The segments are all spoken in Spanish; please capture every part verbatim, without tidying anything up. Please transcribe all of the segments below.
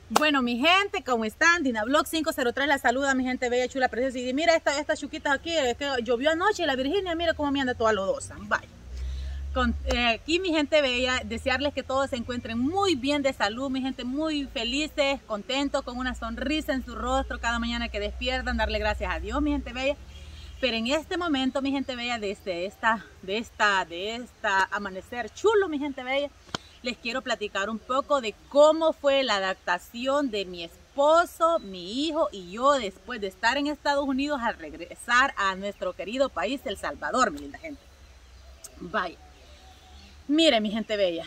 Bueno, mi gente, ¿cómo están? Dinablog cinco cero tres la saluda, mi gente bella, chula, preciosa. Y mira esta, estas chuquitas aquí, es que llovió anoche y la Virginia, mira cómo me anda toda lodosa. Vaya. Con, eh, aquí, mi gente bella, desearles que todos se encuentren muy bien de salud, mi gente, muy felices, contentos, con una sonrisa en su rostro cada mañana que despiertan, darle gracias a Dios, mi gente bella. Pero en este momento, mi gente bella, desde esta, de esta, de esta amanecer chulo, mi gente bella, les quiero platicar un poco de cómo fue la adaptación de mi esposo, mi hijo y yo después de estar en Estados Unidos al regresar a nuestro querido país, El Salvador, mi linda gente. Vaya. Mire, mi gente bella,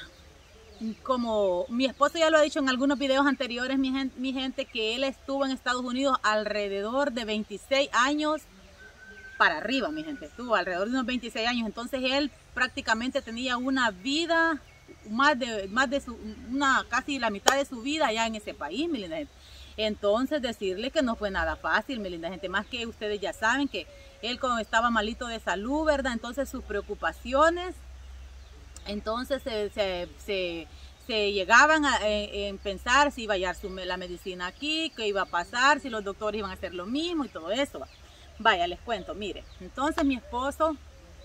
como mi esposo ya lo ha dicho en algunos videos anteriores, mi gente, mi gente, que él estuvo en Estados Unidos alrededor de veintiséis años para arriba, mi gente, estuvo alrededor de unos veintiséis años, entonces él prácticamente tenía una vida, más de, más de su, una, casi la mitad de su vida allá en ese país, mi linda gente. Entonces decirle que no fue nada fácil, mi linda gente, más que ustedes ya saben que él cuando estaba malito de salud, ¿verdad? Entonces sus preocupaciones, entonces se, se, se, se llegaban a en pensar si iba a hallar su, la medicina aquí, qué iba a pasar, si los doctores iban a hacer lo mismo y todo eso. Vaya, les cuento, mire, entonces mi esposo,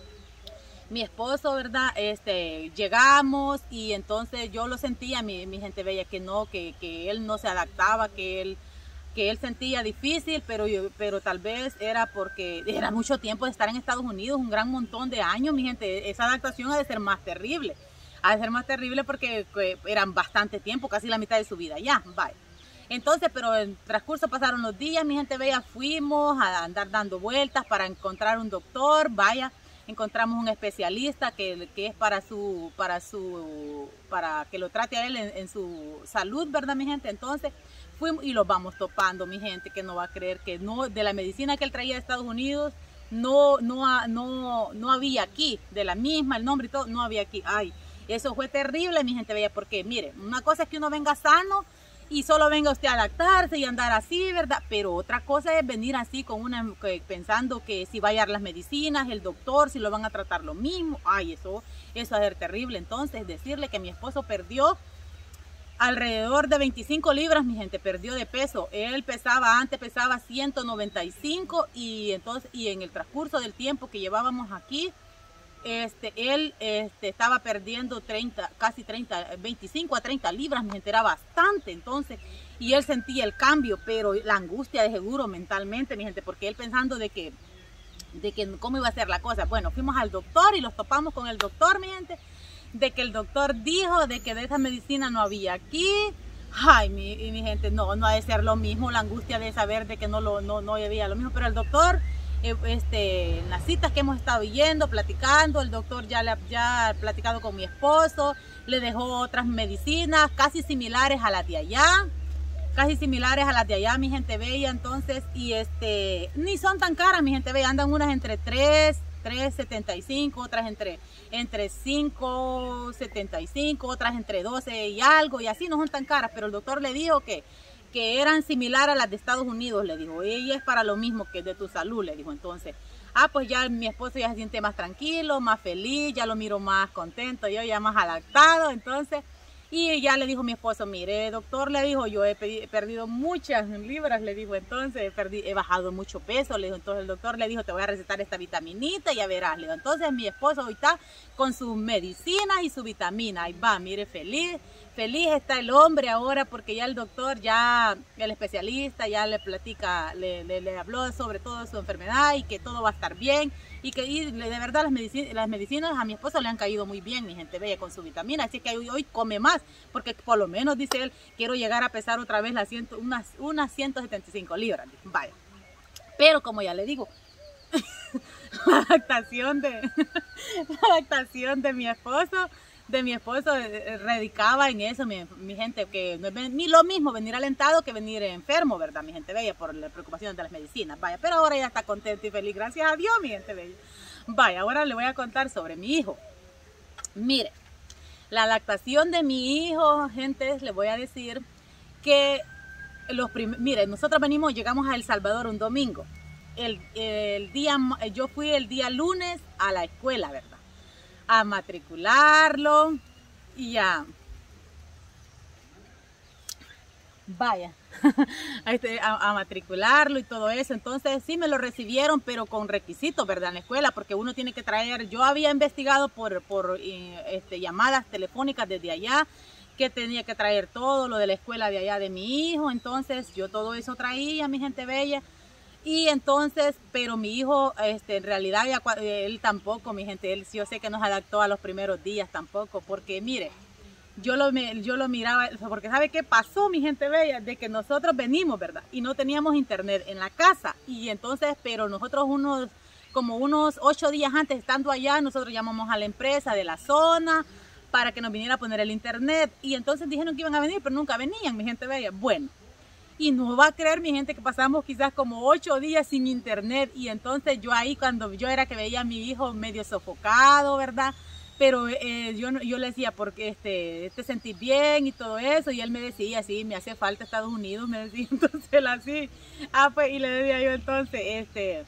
mi esposo, ¿verdad? Este, llegamos y entonces yo lo sentía, mi, mi gente bella, que no, que, que él no se adaptaba, que él, que él sentía difícil, pero, yo, pero tal vez era porque era mucho tiempo de estar en Estados Unidos, un gran montón de años, mi gente, esa adaptación ha de ser más terrible, ha de ser más terrible porque eran bastante tiempo, casi la mitad de su vida ya, vaya. Entonces, pero en transcurso pasaron los días, mi gente bella, fuimos a andar dando vueltas para encontrar un doctor, vaya, encontramos un especialista que, que es para su, para su, para que lo trate a él en, en su salud, ¿verdad, mi gente? Entonces, fuimos y los vamos topando, mi gente, que no va a creer que no, de la medicina que él traía de Estados Unidos, no, no, no, no había aquí, de la misma, el nombre y todo, no había aquí. Ay, eso fue terrible, mi gente bella, porque mire, una cosa es que uno venga sano, y solo venga usted a adaptarse y andar así, ¿verdad? Pero otra cosa es venir así con una, pensando que si va a hallar las medicinas, el doctor, si lo van a tratar lo mismo. Ay, eso, eso va a ser terrible. Entonces, decirle que mi esposo perdió alrededor de veinticinco libras, mi gente, perdió de peso. Él pesaba, antes pesaba ciento noventa y cinco y entonces, y en el transcurso del tiempo que llevábamos aquí, Este, él este, estaba perdiendo treinta, casi treinta, veinticinco a treinta libras, mi gente, era bastante, entonces, y él sentía el cambio, pero la angustia de seguro mentalmente, mi gente, porque él pensando de que, de que cómo iba a ser la cosa. Bueno, fuimos al doctor y los topamos con el doctor, mi gente, de que el doctor dijo de que de esa medicina no había aquí. Ay, mi, y mi gente, no, no ha de ser lo mismo, la angustia de saber de que no, lo, no, no había lo mismo, pero el doctor... Este, en las citas que hemos estado yendo, platicando, el doctor ya, le, ya ha platicado con mi esposo, le dejó otras medicinas casi similares a las de allá, casi similares a las de allá, mi gente bella, entonces, y este, ni son tan caras, mi gente bella, andan unas entre tres, tres setenta y cinco, otras entre, entre cinco setenta y cinco, otras entre doce y algo, y así no son tan caras, pero el doctor le dijo que que eran similares a las de Estados Unidos, le dijo, ella es para lo mismo que de tu salud, le dijo. Entonces, ah, pues ya mi esposo ya se siente más tranquilo, más feliz, ya lo miro más contento, yo ya más adaptado, entonces, y ya le dijo mi esposo, mire, doctor, le dijo, yo he, he perdido muchas libras, le dijo, entonces, he, perdido, he bajado mucho peso, le dijo, entonces el doctor le dijo, te voy a recetar esta vitaminita y ya verás, le dijo. Entonces mi esposo hoy está con sus medicinas y su vitamina, ahí va, mire, feliz, feliz está el hombre ahora porque ya el doctor, ya el especialista, ya le platica, le, le, le habló sobre toda su enfermedad y que todo va a estar bien y que y de verdad las medicinas, las medicinas a mi esposo le han caído muy bien, mi gente bella, con su vitamina, así que hoy, hoy come más, porque por lo menos, dice él, quiero llegar a pesar otra vez las ciento, unas, unas ciento setenta y cinco libras, vaya, pero como ya le digo, la adaptación de, la adaptación de mi esposo, de mi esposo eh, radicaba en eso, mi, mi gente, que no es ni lo mismo venir alentado que venir enfermo, ¿verdad, mi gente bella? Por la preocupación de las medicinas, vaya, pero ahora ya está contento y feliz, gracias a Dios, mi gente bella. Vaya, ahora le voy a contar sobre mi hijo. Mire, la lactación de mi hijo, gente, le voy a decir que los primeros, mire, nosotros venimos, llegamos a El Salvador un domingo, el, el día, yo fui el día lunes a la escuela, ¿verdad? A matricularlo y a, vaya, a, este, a, a matricularlo y todo eso. Entonces sí me lo recibieron, pero con requisitos, ¿verdad? En la escuela, porque uno tiene que traer, yo había investigado por, por este, llamadas telefónicas desde allá, que tenía que traer todo lo de la escuela de allá de mi hijo. Entonces yo todo eso traía, mi gente bella. Y entonces, pero mi hijo, este, en realidad, ya, él tampoco, mi gente, él yo sé que no se adaptó a los primeros días tampoco, porque mire, Yo lo, yo lo miraba, porque ¿sabe qué pasó, mi gente bella? De que nosotros venimos, ¿verdad? Y no teníamos internet en la casa. Y entonces, pero nosotros unos, como unos ocho días antes, estando allá, nosotros llamamos a la empresa de la zona para que nos viniera a poner el internet. Y entonces dijeron que iban a venir, pero nunca venían, mi gente bella. Bueno, y no va a creer, mi gente, que pasamos quizás como ocho días sin internet. Y entonces yo ahí, cuando yo era que veía a mi hijo medio sofocado, ¿verdad? Pero eh, yo, yo le decía, porque este, te sentís bien y todo eso, y él me decía, sí, me hace falta Estados Unidos, me decía, entonces él así, ah, pues, y le decía yo, entonces, este,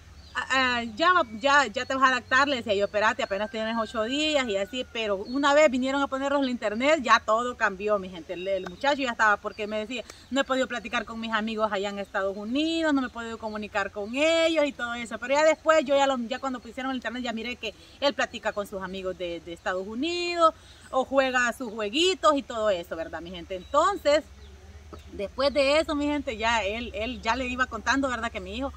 ah, ya, ya, ya te vas a adaptar, le decía yo, espérate, apenas tienes ocho días y así, pero una vez vinieron a ponernos el internet, ya todo cambió, mi gente, el, el muchacho ya estaba, porque me decía, no he podido platicar con mis amigos allá en Estados Unidos, no me he podido comunicar con ellos y todo eso, pero ya después, yo ya, lo, ya cuando pusieron el internet, ya miré que él platica con sus amigos de, de Estados Unidos, o juega sus jueguitos y todo eso, ¿verdad, mi gente? Entonces, después de eso, mi gente, ya él, él ya le iba contando, ¿verdad? Que mi hijo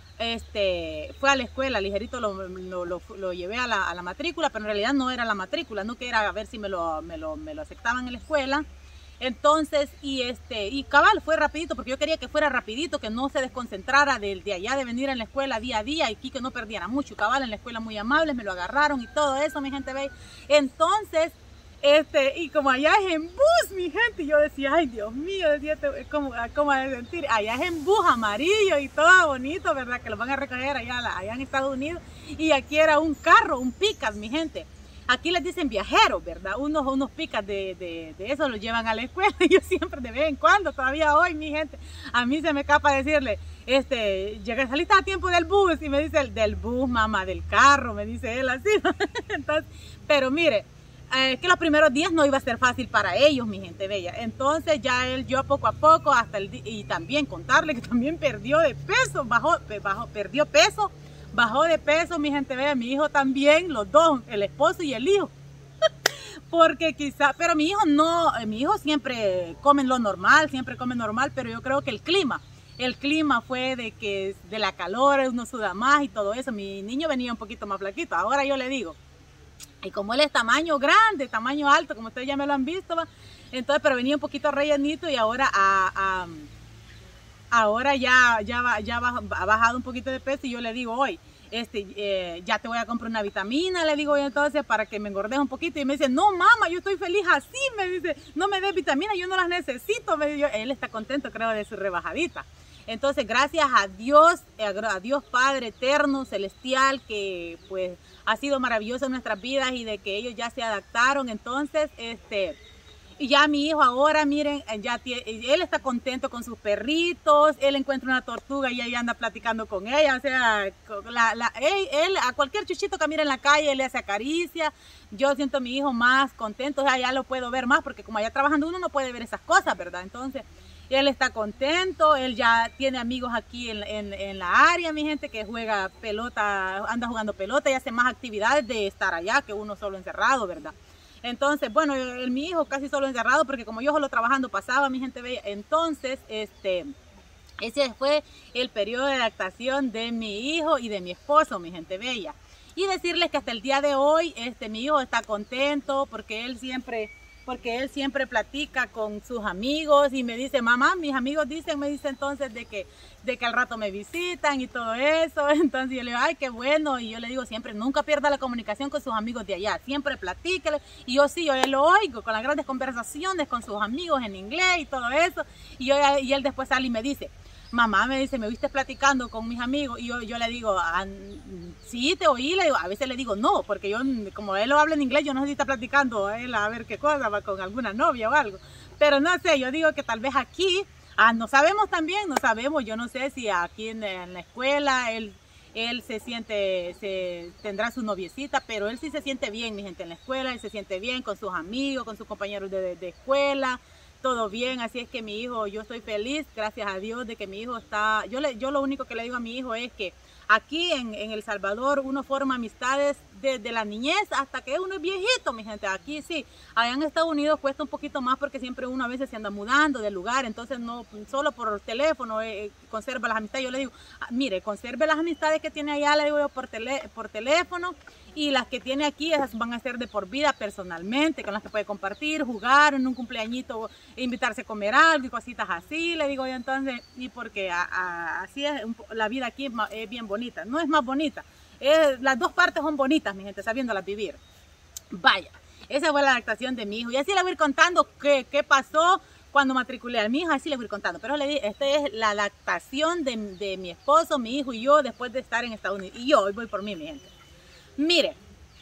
este, fue a la escuela, ligerito lo, lo, lo, lo llevé a la, a la matrícula, pero en realidad no era la matrícula, no que era a ver si me lo, me lo, me lo aceptaban en la escuela. Entonces, y este, y cabal, fue rapidito, porque yo quería que fuera rapidito, que no se desconcentrara de, de allá de venir a la escuela día a día, y que no perdiera mucho. Cabal, en la escuela muy amables, me lo agarraron y todo eso, mi gente, ve. Entonces, Este, y como allá es en bus, mi gente, y yo decía, ay, Dios mío, decía, ¿cómo, cómo de sentir? Allá es en bus amarillo y todo bonito, ¿verdad? Que lo van a recoger allá, allá en Estados Unidos. Y aquí era un carro, un pickup, mi gente. Aquí les dicen viajeros, ¿verdad? Unos, unos pickups de, de, de eso los llevan a la escuela. Y yo siempre, de vez en cuando, todavía hoy, mi gente, a mí se me escapa decirle, este, llegué, saliste a tiempo del bus. Y me dice, del bus, mamá, del carro, me dice él así. Entonces, pero mire, Eh, que los primeros días no iba a ser fácil para ellos, mi gente bella. Entonces ya él, yo poco a poco, hasta el y también contarle que también perdió de peso, bajó, bajó, perdió peso, bajó de peso, mi gente bella, mi hijo también, los dos, el esposo y el hijo. Porque quizá, pero mi hijo no, mi hijo siempre come lo normal, siempre come normal, pero yo creo que el clima, el clima fue de que de la calor, uno suda más y todo eso. Mi niño venía un poquito más flaquito, ahora yo le digo, y como él es tamaño grande, tamaño alto, como ustedes ya me lo han visto, ¿va? Entonces, pero venía un poquito rellenito y ahora, a, a, ahora ya, ya, ya ha bajado un poquito de peso y yo le digo hoy, este, eh, ya te voy a comprar una vitamina, le digo yo entonces, para que me engordes un poquito. Y me dice, no mamá, yo estoy feliz así, me dice, no me des vitamina, yo no las necesito. Me dice, él está contento, creo, de su rebajadita. Entonces, gracias a Dios, a Dios Padre eterno, celestial, que pues ha sido maravilloso en nuestras vidas y de que ellos ya se adaptaron. Entonces, este, y ya mi hijo ahora, miren, ya tiene, él está contento con sus perritos, él encuentra una tortuga y ahí anda platicando con ella. O sea, la, la, él, él a cualquier chuchito que mira en la calle, él le hace acaricia. Yo siento a mi hijo más contento, o sea, ya lo puedo ver más, porque como allá trabajando uno no puede ver esas cosas, ¿verdad? Entonces, él está contento, él ya tiene amigos aquí en, en, en la área, mi gente, que juega pelota, anda jugando pelota y hace más actividades de estar allá que uno solo encerrado, ¿verdad? Entonces, bueno, el, mi hijo casi solo encerrado, porque como yo solo trabajando pasaba, mi gente bella. Entonces, este, ese fue el periodo de adaptación de mi hijo y de mi esposo, mi gente bella. Y decirles que hasta el día de hoy, este, mi hijo está contento porque él siempre... porque él siempre platica con sus amigos y me dice, mamá, mis amigos dicen, me dice entonces de que, de que al rato me visitan y todo eso. Entonces yo le digo, ay, qué bueno. Y yo le digo siempre, nunca pierda la comunicación con sus amigos de allá, siempre platíquele. Y yo sí, yo lo oigo con las grandes conversaciones con sus amigos en inglés y todo eso. Y, yo, y él después sale y me dice, mamá, me dice, ¿me viste platicando con mis amigos? Y yo, yo le digo, ah, sí, te oí. Le digo, a veces le digo no, porque yo, como él lo habla en inglés, yo no sé si está platicando él a ver qué cosa, va con alguna novia o algo. Pero no sé, yo digo que tal vez aquí, ah, no sabemos también, no sabemos, yo no sé si aquí en, en la escuela él, él se siente, se, tendrá su noviecita, pero él sí se siente bien, mi gente, en la escuela, él se siente bien con sus amigos, con sus compañeros de, de, de escuela. todo bien, así es que mi hijo, yo estoy feliz, gracias a Dios de que mi hijo está, yo, le, yo lo único que le digo a mi hijo es que aquí en, en El Salvador uno forma amistades desde la niñez hasta que uno es viejito, mi gente. Aquí sí, allá en Estados Unidos cuesta un poquito más porque siempre uno a veces se anda mudando de lugar, entonces no solo por teléfono eh, conserva las amistades. Yo le digo, ah, mire, conserve las amistades que tiene allá, le digo yo, por, tele, por teléfono, y las que tiene aquí, esas van a ser de por vida personalmente, con las que puede compartir, jugar en un cumpleañito, invitarse a comer algo y cositas así, le digo yo. Entonces, y porque a, a, así es, un, la vida aquí es, es bien bonita, no es más bonita. Es, las dos partes son bonitas, mi gente, sabiéndolas vivir. Vaya, esa fue la adaptación de mi hijo. Y así le voy a ir contando qué, qué pasó cuando matriculé a mi hijo, así le voy a ir contando. Pero le dije, esta es la adaptación de, de mi esposo, mi hijo y yo después de estar en Estados Unidos. Y yo hoy voy por mí, mi gente. Mire,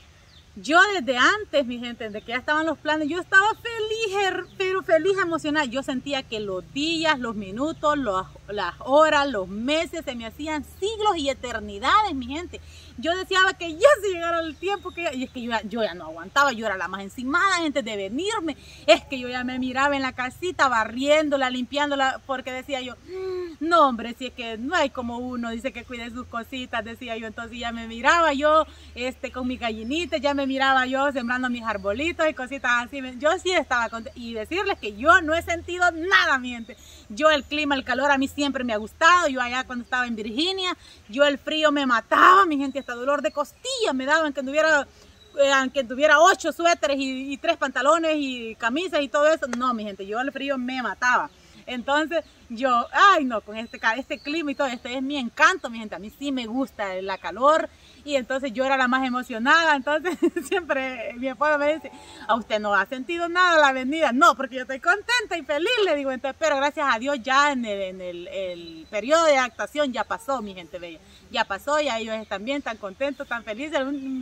yo desde antes, mi gente, desde que ya estaban los planes, yo estaba feliz, pero feliz, emocionada. Yo sentía que los días, los minutos, los, las horas, los meses se me hacían siglos y eternidades, mi gente. Yo deseaba que ya se llegara el tiempo, que y es que yo ya, yo ya no aguantaba, yo era la más encimada antes de venirme. Es que yo ya me miraba en la casita barriéndola, limpiándola, porque decía yo, no hombre, si es que no hay como uno, dice que cuide sus cositas, decía yo. Entonces ya me miraba yo este, con mis gallinitas, ya me miraba yo sembrando mis arbolitos y cositas así. Yo sí estaba contenta. Y decirles que yo no he sentido nada, mi gente. Yo el clima, el calor a mí siempre me ha gustado. Yo allá cuando estaba en Virginia, yo el frío me mataba, mi gente, hasta dolor de costilla me daba, aunque tuviera, eh, aunque tuviera ocho suéteres y, y tres pantalones y camisas y todo eso. No, mi gente, yo el frío me mataba. Entonces yo, ay no, con este, este clima y todo, este es mi encanto, mi gente. A mí sí me gusta la calor y entonces yo era la más emocionada. Entonces siempre mi esposo me dice, ¿a usted no ha sentido nada la venida? No, porque yo estoy contenta y feliz, le digo. Entonces, pero gracias a Dios ya en el, en el, el periodo de adaptación ya pasó, mi gente bella. Ya pasó, ya ellos están bien, tan contentos, tan felices.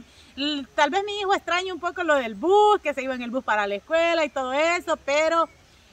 Tal vez mi hijo extraña un poco lo del bus, que se iba en el bus para la escuela y todo eso, pero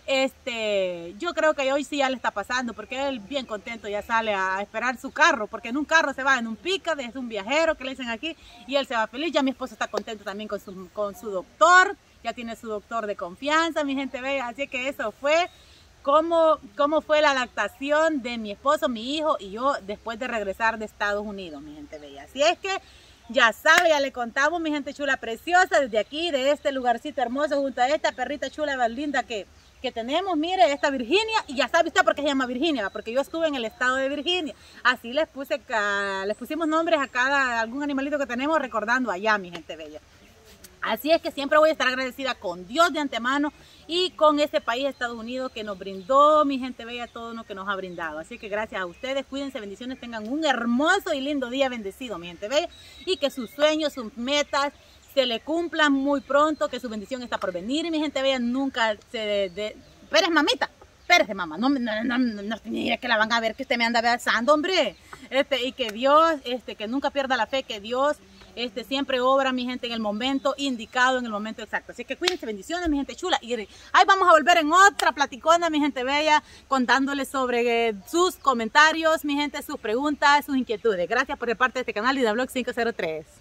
Este, yo creo que hoy sí ya le está pasando, porque él bien contento ya sale a esperar su carro, porque en un carro se va, en un pickup, es un viajero que le dicen aquí, y él se va feliz. Ya mi esposo está contento también con su, con su doctor, ya tiene su doctor de confianza, mi gente bella. Así que eso fue cómo, cómo fue la adaptación de mi esposo, mi hijo y yo después de regresar de Estados Unidos, mi gente bella. Así es que ya sabe, ya le contamos, mi gente chula preciosa, desde aquí, de este lugarcito hermoso, junto a esta perrita chula más linda que que tenemos, mire, esta Virginia. Y ya sabe usted por qué se llama Virginia, porque yo estuve en el estado de Virginia. Así les puse, les pusimos nombres a cada, algún animalito que tenemos, recordando allá, mi gente bella. Así es que siempre voy a estar agradecida con Dios de antemano y con este país, Estados Unidos, que nos brindó, mi gente bella, todo lo que nos ha brindado. Así que gracias a ustedes, cuídense, bendiciones, tengan un hermoso y lindo día bendecido, mi gente bella, y que sus sueños, sus metas se le cumplan muy pronto, que su bendición está por venir. Y mi gente bella, nunca se... De, de... Pérez, mamita, espérese, mamá, no, no, no, no, no, mire que la van a ver que usted me anda besando, hombre. Este, y que Dios, este, que nunca pierda la fe, que Dios este, siempre obra, mi gente, en el momento indicado, en el momento exacto. Así que cuídense, bendiciones, mi gente chula. Y ahí vamos a volver en otra platicona, mi gente bella, contándoles sobre eh, sus comentarios, mi gente, sus preguntas, sus inquietudes. Gracias por ser parte de este canal, Dina Vlog cinco cero tres.